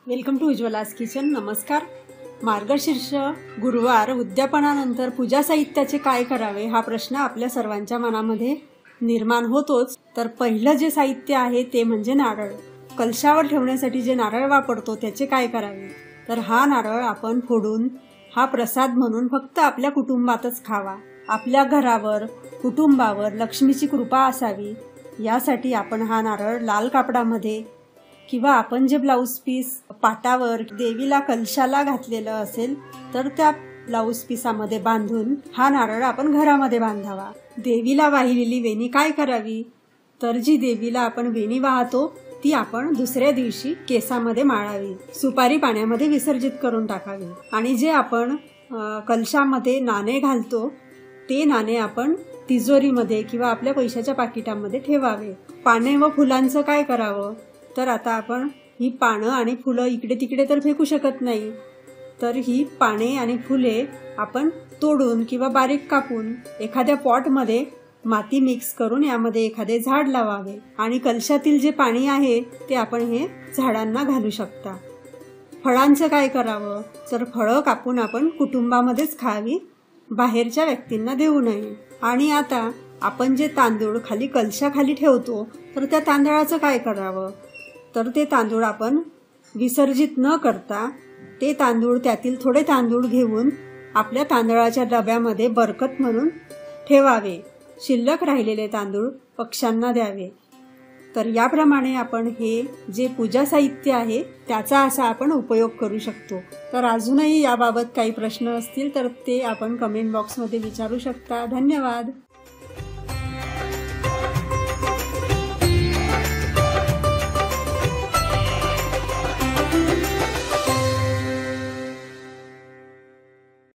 Welcome to उज्ज्वलास kitchen. नमस्कार। मार्गशीर्ष गुरुवार उद्यापनानंतर पूजा साहित्याचे काय करावे हा प्रश्न आपल्या सर्वांच्या मनामध्ये निर्माण होतोच। तर पहिलं जे साहित्य आहे ते म्हणजे नारळ। कलशावर ठेवण्यासाठी जे नारळ वापरतो त्याचे काय करावे, तर हा नारळ आपण फोडून हा प्रसाद म्हणून फक्त आपल्या कुटुंबातच खावा। आपल्या घरावर कुटुंबावर लक्ष्मीची कृपा असावी यासाठी आपण हा नारळ लाल कापडामध्ये किंवा आपण जे ब्लाऊज पीस पाटावर देवीला कलशाला घातलेलं असेल तर त्या ब्लाऊज पीसामध्ये बांधून हा नारळ आपण घरामध्ये बांधावा। देवीला वाहिलेली वेणी काय करावी, तर जी देवीला आपण वेणी वाहतो ती आपण दुसऱ्या दिवशी केसामध्ये माळावी, सुपारी पाण्यामध्ये विसर्जित करून टाकावी आणि जे आपण कलशामध्ये नाणे घालतो ते नाणे आपण तिजोरीमध्ये किंवा आपल्या पैशाच्या पाकिटामध्ये ठेवावे। पाने व फुलांचं काय करावं, तर आता आपण ही पानं आणि फुलं इकडे तिकडे तर फेकू शकत नाही, तर ही पाने आणि फुले आपण तोडून किंवा बारीक कापून एखाद्या पॉटमध्ये माती मिक्स करून यामध्ये एखादे झाड लावावे आणि कलशातील जे पाणी आहे ते आपण हे झाडांना घालू शकता। फळांचं काय करावं, तर फळं कापून आपण कुटुंबामध्येच खावी, बाहेरच्या व्यक्तींना देऊ नये। आणि आता आपण जे तांदूळ खाली कलशाखाली ठेवतो तर त्या तांदळाचं काय करावं, तर ते तांदूळ आपण विसर्जित न करता ते तांदूळ त्यातील थोडे तांदूळ घेऊन आपल्या तांदळाच्या डब्यामध्ये बरकत म्हणून ठेवावे। शिल्लक राहिलेले तांदूळ पक्ष्यांना द्यावे। तर याप्रमाणे आपण हे जे पूजा साहित्य आहे त्याचा असा आपण उपयोग करू शकतो। तर अजूनही याबाबत काही प्रश्न असतील तर ते आपण कमेंट बॉक्समध्ये विचारू शकता। धन्यवाद।